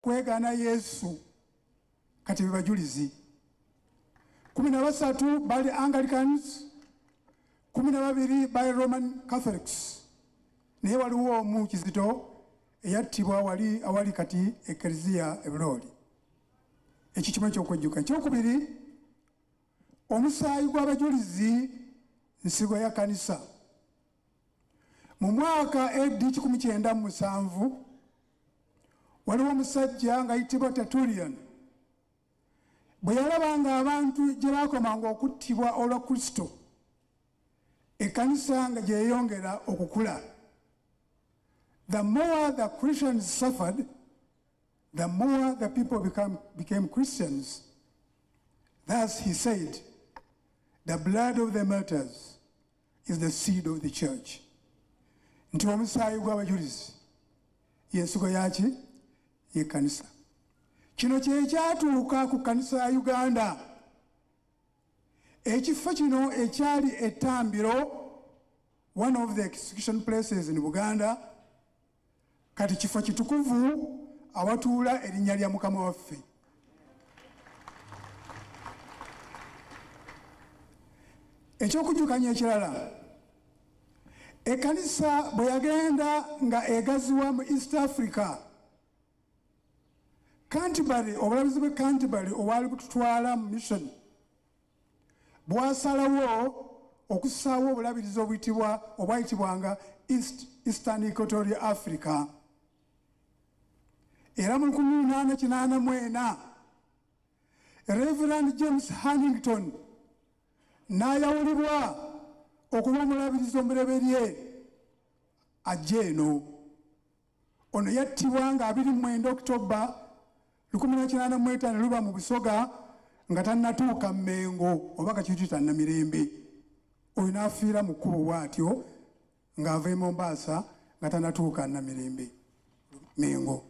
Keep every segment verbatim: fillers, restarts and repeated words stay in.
kwegana Yesu kati bajulizi kumi na basatu bali Anglicans kumi na babiri bali Roman Catholics naye waliwo omu Kizito eyattibwa wali awali kati eklezia ebuloli ekyo kimu eky'okwejjuka. Ekyokubiri omusaayi gw'abajulizi nsigo ya kanisa mu mwaka A D kikumi kyenda mu musanvu waliwo omusajja nga ayitibwa Tertullian bwe yalaba nga abantu gye baakomanga okuttibwa olwa Kristo ekkanisa nga gye yeyongera okukula. The more the Christians suffered, the more the people become, became Christians. Thus he said, the blood of the martyrs is the seed of the church. Nti omusaayi gw'abajulizi y'ensigo yaki y'ekkanisa. Kino kye kyatuuka ku kkanisa ya Uganda. Ekifo kino ekyali ettambiro, one of the execution places in Uganda, kati kifo kitukuvu awatuula erinnya lya Mukama waffe. Ekyokujjukanya ekirala, ekkanisa bwe yagenda nga egaziwa mu East Africa, Canterbury, obulabizi bwe Canterbury obwali bututwala mu mission bwasalawo okusaawo obulabirizi obuyitibwa obwayitibwanga East Eastern Equatorial Africa. Era mu lukumi lunaana kinaana mu ena Reverend James Huntington n'ayawulibwa okuba omulabirizi omuleberye ajja eno. Ono yattibwa nga abiri mu mwenda Oktoba lukumi na kinaana mu etaano luba mu Busoga nga tannatuuka Mmengo oba kakiyitibwa Namirembe. Oyo n'afiira mu kkubo bw'atyo ng'ava e Mombasa nga tannatuuka Namirembe Mmengo.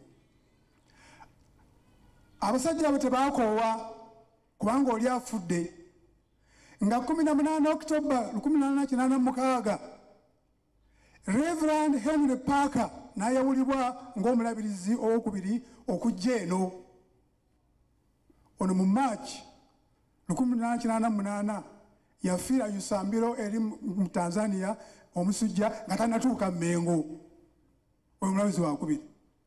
Abasajja abo tebaakoowa kubanga oli afudde. Nga kumi na munaana Oktoba lukumi na kinaana mu mukaaga Reverend Henry Parker n'ayawulibwa ng'omulabirizi owokubiri okujja eno. Ono mu March lukumi na kinaana mu munaana yafiira Yusambiro eri mu Tanzania omusujja nga tannatuuka Mmengo. Oyo omulabirizi wakubiri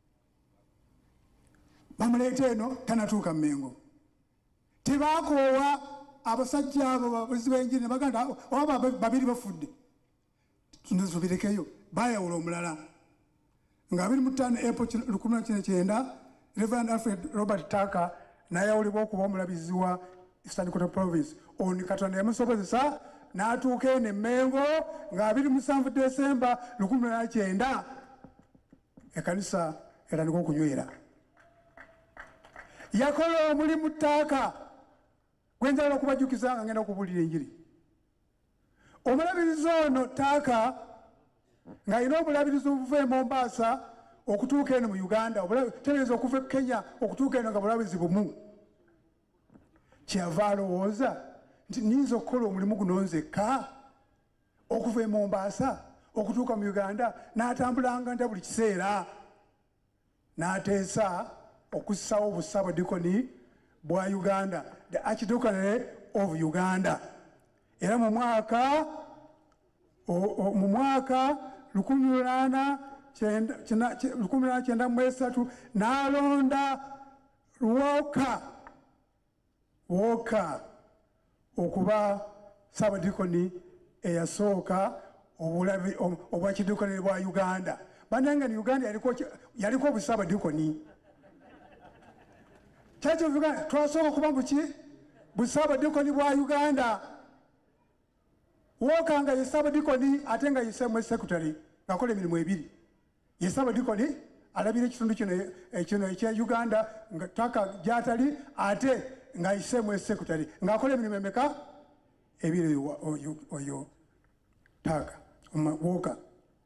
bamuleeta eno tannatuuka Mmengo. Tebaakoowa abasajja abo babulizi b'enjiri ne bagamba oba babiri bafudde tubirekeyo. Baayawula omulala nga abiri mu ttaano April lukumi na kyenda Reverend Alfred Robert Tucker n'ayawulibwa okuba omulabizi wa Eastern Equatorial Province. Ono Katonda yamusobozesa n'atuuka eno e Mmengo nga abiri mu musanvu Desemba lukumi na kyenda ekkanisa erandika okunywera. Yakola omulimu Tucker gwe njagala okubajjukiza nga ngenda okubuulira enjiri. Omulabirizi ono Tucker ng'alina obulabirizi obuva e Mombasa okutuuka eno mu Uganda, tereeza okuva e Kenya okutuuka eno nga bulabirizi bumu. Kyeyava alowooza nti nnyinza okukola omulimu guno nzekka okuva e Mombasa okutuuka mu Uganda, n'atambulanga nta buli kiseera. N'ateesa okussawo obusaabadikoni bwa Uganda, the Archdeaconry of Uganda. Era mu mwaka mu mwaka lukumi lunaana kyenda mu esatu n'alonda Walker Walker okuba saabadikoni eyasooka obwa kidikoni bwa Uganda. Bannange ne Uganda yaliko obusaabadikoni. Kyakyo Uganda twasooka okuba buki busaabadikoni bwa Uganda. Walker nga ye saabadikoni ate nga ye Assembly Secretary ng'akola emirimu ebiri. Ye saabadikoni alabira ekitundu kino ekya Uganda nga Tucker gy'atali ate nga ye Assembly Secretary ng'akola emirimu emeka ebiri. Oyo Tucker Walker.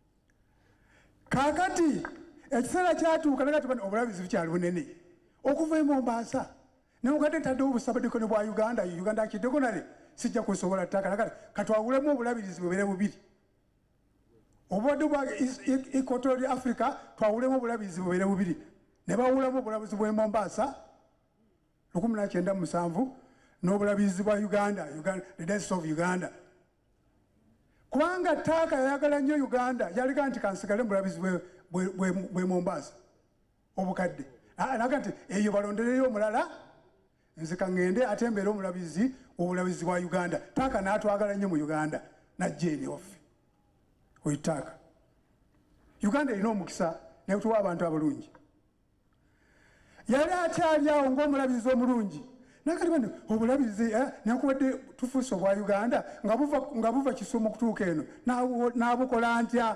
Kaakati ekiseera kyatuuka nakati obulabizi bukyali bunene okuva e Mombasa nemugadde taddewo obusaabadikoni bwa Uganda, Uganda Archdeaconry sijja kusobola Tucker nakati katwawulemu obulabirizi bubere bubiri. Obwadde bwa Equatorial Africa twawulemu obulabirizi bubere bubiri. ne bawulamu obulabizi bw'e Mombasa lukumi na kyenda mu musanvu n'obulabizi bwa Uganda, Uganda, the deaths of Uganda. Kubanga Taaka yayagala nnyo Uganda, yalika nti kansigale mubulabizi bw'e Mombasa obukadde. Naga nti eyo balondereyo omulala nze kangende ate mbeere omulabizi obulabizi bwa Uganda. Taaka n'atwagala nnyo mu Uganda najja eri waffe oyo Taaka. Uganda erina omukisa netuwa abantu abalungi. Yali akyali awo ng'omulabizi omulungi nakati bano obulabizi nakubadde tufuuse obwa Uganda nga buva Kisumu kutuuka eno n'abukola ntya.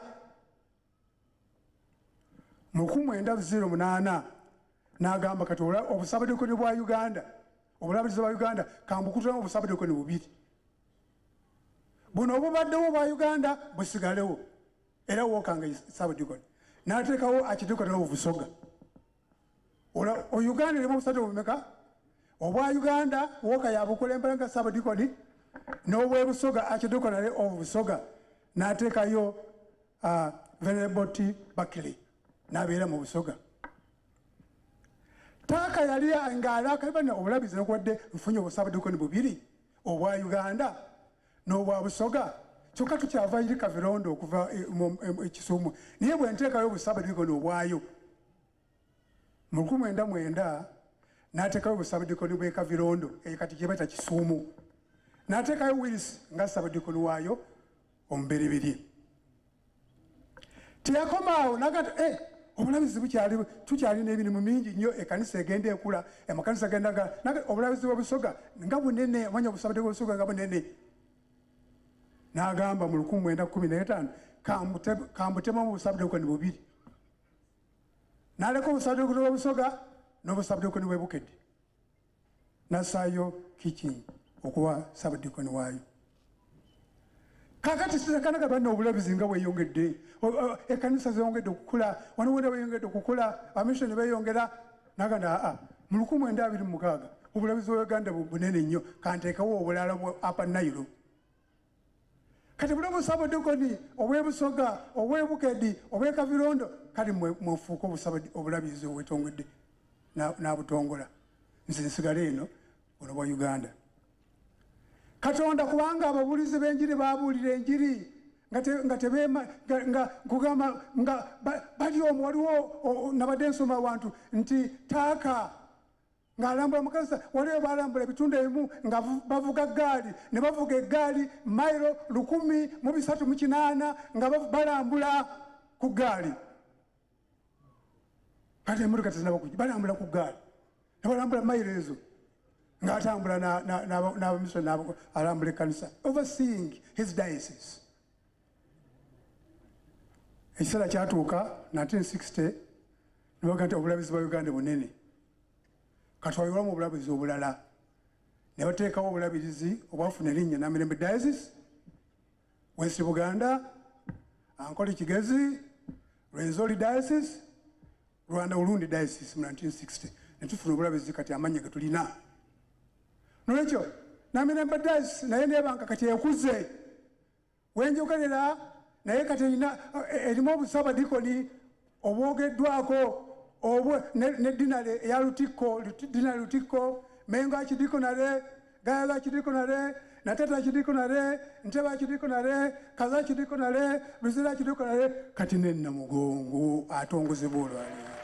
mu lukumi mwenda ziro munaana n'agamba kati obusabadekoni bwa Uganda obulabizi bwa Uganda kambukutulamu obusabadekoni bubiri, buno obubaddewo bwa Uganda busigalewo era wookanga sabadekoni n'ateekawo akidekoni obusoga. o Uganda erimu obusabadekoni bumeka? obwa Uganda wooka yabukulembera nga sabadekoni n'obwebusoga akidekoni obusoga n'ateekayo Venerable T. Buckley n'abeera mu busoga. Taaka yali ng'alaka bano obulabizi n'okwadde nfunye obusabadekoni bubiri obwa Uganda n'obwa busoga kyokka tukyava iri Kavirondo okuva e Kisumu naye bwe nteekayo obusabadekoni obwayo mu lukumi mwenda mwenda n'ateekayo obusabadekoni bw'e Kavirondo eyo kati gye bayita Kisumu n'ateekayo Willis nga sabadekoni waayo omubereberye. Teyakomaawo n'agati eh obulabizi bukyali tukyalina emirimu mingi nnyo ekkanisa egenda ekula amakanisa gendaga obulabizi bw'obusoga nga bunene amanya obusabadekoni bw'obusoga nga bunene. N'agamba mu lukumi mwenda kumi n'etaano kambutemamu obusabadekoni bubiri n'aleka obusabadekoni bw'obusoga n'obusabadekoni bw'ebukedde n'assaayo Kitching okuwa sabadekoni waayo. Kakati sitakanaga bano obulabizi nga bweyongedde ekkanisa zeyongedde okukula wano wenda beyongedde okukula abamishoni beyongera naganda aa mu lukumi mwenda abiri mu mukaaga obulabizi bwa Uganda bunene nnyo kanteekawo obulala bwa Upper Nile. Kati buli obusabadekoni obw'ebusoga obw'ebukedi obw'e Kavirondo kali mwefuuka obulabizi obwetongedde n'abutongola nze nsigale eno buno bwa Uganda. Katonda kubanga ababuulizi b'enjiri baabuulira enjiri nga tebeema nga kugamba nga bali omwo waliwo nabadde nsoma wantu nti Taaka ng'alambula mu kanisa waliwo baalambula ebitundu ebimu nga bavuga gaali ne bavuga eggaali mayiro lukumi mu bisatu mu kinaana nga balambula ku gaali. Kati emmotoka tezinaba balambula ku gaali ne balambula mayiro ezo ng'atambula n'abamisoni alambula ekkanisa overseeing his diocese. Ekiseera kyatuuka nineteen sixty ne baga nti obulabizi bwa Uganda bunene katwayolamu obulabizi obulala ne bateekawo obulabirizi obwafuna erinnya Namirembe Diocese, West Buganda, Ankole Kigezi, Rwenzori Diocese, Rwanda Ulundi Diocese mu nineteen sixty ne tufuna obulabizi kati amannya ge tulina. Nolwekyo Namirembe Diocese naye nebanka kati ekuze wenjogerera naye kati erina erimu obusabadikoni obwogeddwako ne dinale eya Lutikko, dinale Lutikko, Mengo akidikonale, Gayaga akidikonale, Natata akidikonale, Nteba akidikonale, Kaza akidikonale, Luzira akidikonale, kati ne Namugongo atongozebwa olwaleero.